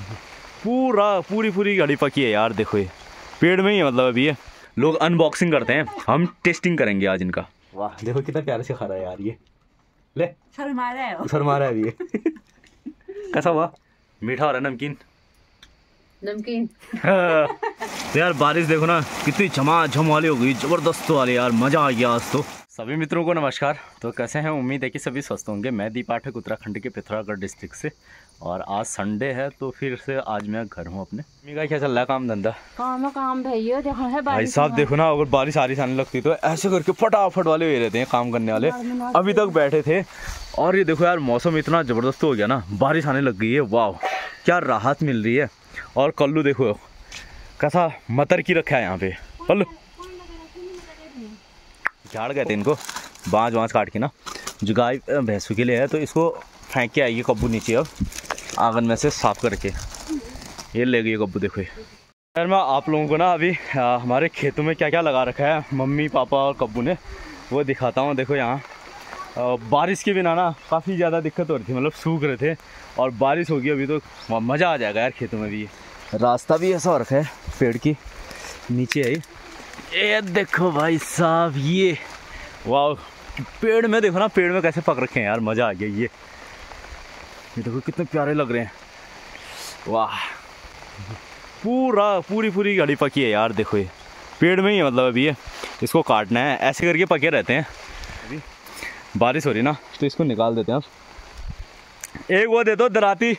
पूरी घड़ी पकी है यार। देखो ये पेड़ में ही है, मतलब अभी ये लोग अनबॉक्सिंग करते हैं, हम टेस्टिंग करेंगे आज इनका। वाह देखो कितना प्यारे से खा रहा है यार ये। ले शर्मा रहा है अभी ये। कैसा हुआ? मीठा हो रहा है? नमकीन तो यार बारिश देखो ना कितनी झमाझम वाली हो गई, जबरदस्त वाली यार, मजा आ गया आज तो। सभी मित्रों को नमस्कार। तो कैसे हैं? उम्मीद है कि सभी स्वस्थ होंगे। मैं दीप पाठक उत्तराखंड के पिथौरागढ़ डिस्ट्रिक्ट से, और आज संडे है तो फिर से आज मैं घर हूँ अपने। मम्मी का क्या चल रहा है काम धंधा? काम भैया देखो है भाई साहब देखो ना, अगर बारिश आ रही आने लगती तो ऐसे करके फटाफट वाले हुए रहते हैं काम करने वाले। अभी तक बैठे थे और ये देखो यार मौसम इतना जबरदस्त हो गया ना, बारिश आने लग गई है। वाह क्या राहत मिल रही है। और कल्लू देखो कैसा मतर की रखा है यहाँ पे। कल्लू झाड़ गए थे इनको, बाँझ काट के ना, जो गाय भैंसों के लिए है, तो इसको फेंक के आएगी कब्बू नीचे अब आंगन में से साफ करके। ये ले गई कब्बू। देखो यार मैं आप लोगों को ना अभी हमारे खेतों में क्या क्या लगा रखा है मम्मी पापा और कब्बू ने, वो दिखाता हूँ। देखो यहाँ बारिश के बिना ना काफ़ी ज़्यादा दिक्कत हो रही थी, मतलब सूख रहे थे, और बारिश होगी अभी तो मज़ा आ जाएगा यार खेतों में भी। रास्ता भी ऐसा हो रखा है पेड़ की नीचे है ये देखो भाई साहब। ये वाह पेड़ में देखो ना, पेड़ में कैसे पक रखे हैं यार, मज़ा आ गया। ये देखो कितने प्यारे लग रहे हैं। वाह पूरी घड़ी पकी है यार। देखो ये पेड़ में ही है, मतलब अभी ये इसको काटना है, ऐसे करके पके रहते हैं। अभी बारिश हो रही ना तो इसको निकाल देते हैं अब। एक वो दे दो दराती।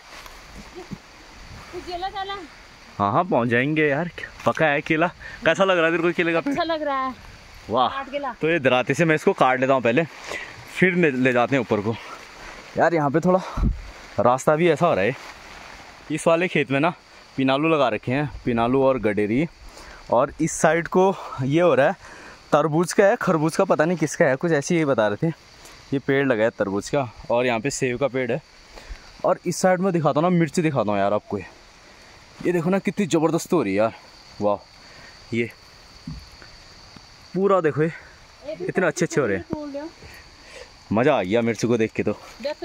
हाँ पहुंच जाएंगे यार। पका है केला। कैसा लग रहा है तेरे को केले का पेड़? अच्छा लग रहा है। वाह तो ये दराती से मैं इसको काट लेता हूँ पहले, फिर ले जाते हैं ऊपर को। यार यहाँ पे थोड़ा रास्ता भी ऐसा हो रहा है, इस वाले खेत में ना पिनालू लगा रखे हैं, पिनालू और गडेरी। और इस साइड को ये हो रहा है तरबूज का है, खरबूज का पता नहीं किसका है, कुछ ऐसे ही बता रहे थे। ये पेड़ लगा है तरबूज का, और यहाँ पे सेब का पेड़ है। और इस साइड में दिखाता हूँ ना, मिर्च दिखाता हूँ यार आपको। ये देखो ना कितनी ज़बरदस्त हो रही है यार। वाह ये पूरा देखो, ये इतने अच्छे हो रहे हैं, मज़ा आ गया मिर्च को देख के। तो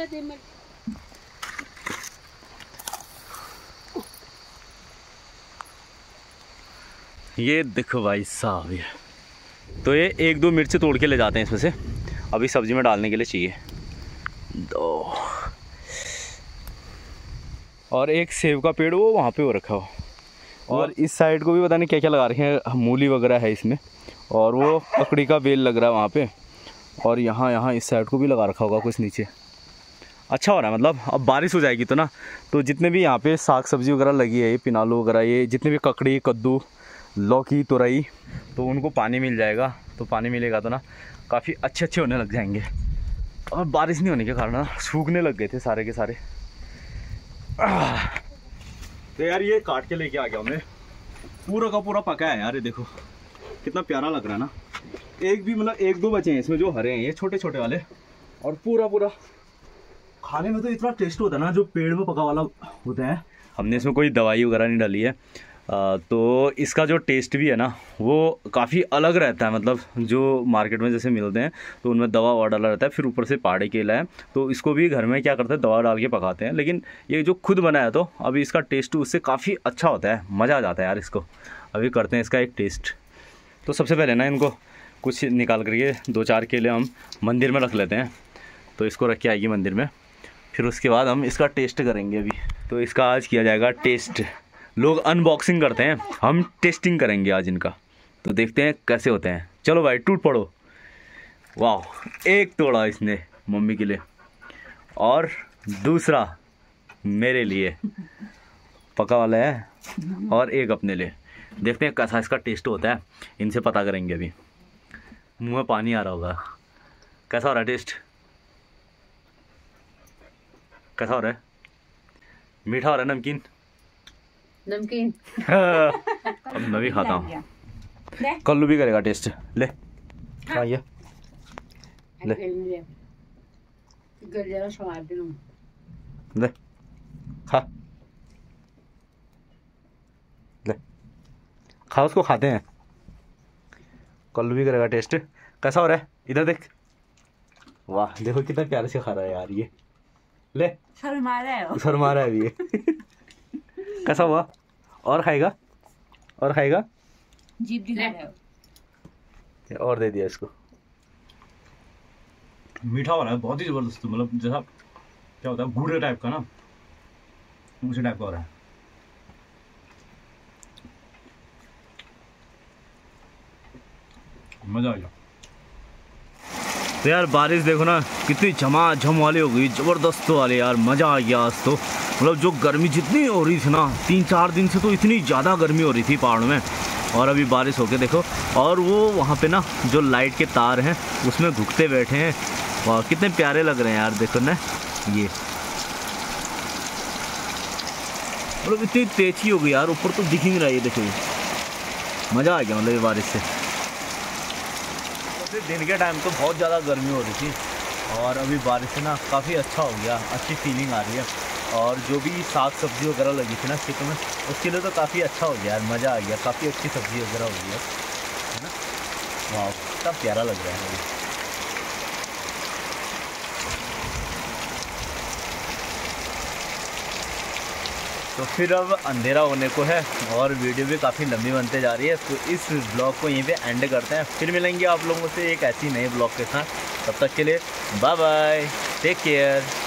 ये देखो भाई साहब, ये तो ये एक दो मिर्च तोड़ के ले जाते हैं इसमें से, अभी सब्जी में डालने के लिए चाहिए दो। और एक सेब का पेड़ वो वहाँ पे हो रखा हो, और इस साइड को भी पता नहीं क्या क्या लगा रखे हैं, मूली वगैरह है इसमें, और वो ककड़ी का बेल लग रहा है वहाँ पे। और यहाँ इस साइड को भी लगा रखा होगा कुछ नीचे। अच्छा हो रहा है, मतलब अब बारिश हो जाएगी तो ना, तो जितने भी यहाँ पे साग सब्जी वगैरह लगी है, ये पिनालू वगैरह, ये जितने भी ककड़ी कद्दू लौकी तुरई, तो उनको पानी मिल जाएगा। तो पानी मिलेगा तो ना काफ़ी अच्छे होने लग जाएंगे। और बारिश नहीं होने के कारण ना सूखने लग गए थे सारे के सारे। तो यार ये काट के लेके आ गया मैं, पूरा का पूरा पका है यार। ये देखो कितना प्यारा लग रहा है ना। एक भी मतलब एक दो बचे हैं इसमें जो हरे हैं, ये छोटे छोटे वाले। और पूरा खाने में तो इतना टेस्ट होता है ना, जो पेड़ में पका वाला होता है। हमने इसमें कोई दवाई वगैरह नहीं डाली है, तो इसका जो टेस्ट भी है ना वो काफ़ी अलग रहता है। मतलब जो मार्केट में जैसे मिलते हैं तो उनमें दवा ववा डाला रहता है, फिर ऊपर से पहाड़ी केला है, तो इसको भी घर में क्या करते हैं दवा डाल के पकाते हैं। लेकिन ये जो खुद बना है तो अभी इसका टेस्ट उससे काफ़ी अच्छा होता है, मज़ा आ जाता है यार इसको। अभी करते हैं इसका एक टेस्ट। तो सबसे पहले ना इनको कुछ निकाल करके 2-4 केले हम मंदिर में रख लेते हैं, तो इसको रख के आएगी मंदिर में, फिर उसके बाद हम इसका टेस्ट करेंगे। अभी तो इसका आज किया जाएगा टेस्ट। लोग अनबॉक्सिंग करते हैं, हम टेस्टिंग करेंगे आज इनका, तो देखते हैं कैसे होते हैं। चलो भाई टूट पड़ो। वाह एक तोड़ा इसने मम्मी के लिए, और दूसरा मेरे लिए पका वाला है, और एक अपने लिए। देखते हैं कैसा इसका टेस्ट होता है, इनसे पता करेंगे। अभी मुंह में पानी आ रहा होगा। कैसा हो रहा है टेस्ट? कैसा हो रहा है? मीठा हो रहा है? नमकीन अब मैं भी खाता हूँ, कल्लू भी करेगा टेस्ट। ले खाइए, ले ले खा, ले खा, उसको खाते हैं। कल्लू भी करेगा टेस्ट। कैसा हो रहा है? इधर देख। वाह देखो कितना प्यारे से खा रहा है यार ये। ले शर्मा रहा है अभी ये। कैसा हुआ? और खाएगा? और खाएगा? जीप दिखा रहे हो। और दे दिया इसको। मीठा हो रहा है बहुत ही जबरदस्त, मतलब जैसा क्या होता है गूढ़े टाइप का ना, उसी टाइप का हो रहा है। मजा आ गया। तो यार बारिश देखो ना कितनी झमाझम वाली हो गई, जबरदस्त वाली यार, मजा आ गया आज तो। मतलब जो गर्मी जितनी हो रही थी ना 3-4 दिन से, तो इतनी ज़्यादा गर्मी हो रही थी पहाड़ों में, और अभी बारिश होके देखो। और वो वहाँ पे ना जो लाइट के तार हैं उसमें घुकते बैठे हैं, वाह कितने प्यारे लग रहे हैं यार, देखो ना ये, मतलब इतनी तेजी हो गई यार, ऊपर तो दिख ही नहीं रहा है, देखो ये मज़ा आ गया मतलब ये बारिश से। तो दिन के टाइम तो बहुत ज़्यादा गर्मी हो रही थी, और अभी बारिश से ना काफ़ी अच्छा हो गया, अच्छी फीलिंग आ रही है। और जो भी साग सब्जी वगैरह लगी थी ना खेतों में, उसके लिए तो काफ़ी अच्छा हो गया यार, मज़ा आ गया, काफ़ी अच्छी सब्जी वगैरह हो गई है ना। वाह कितना प्यारा लग रहा है अभी। तो फिर अब अंधेरा होने को है, और वीडियो भी काफ़ी लंबी बनते जा रही है, तो इस ब्लॉग को यहीं पे एंड करते हैं। फिर मिलेंगे आप लोगों से एक ऐसी नए ब्लॉग के साथ, तब तक के लिए बाय बाय, टेक केयर।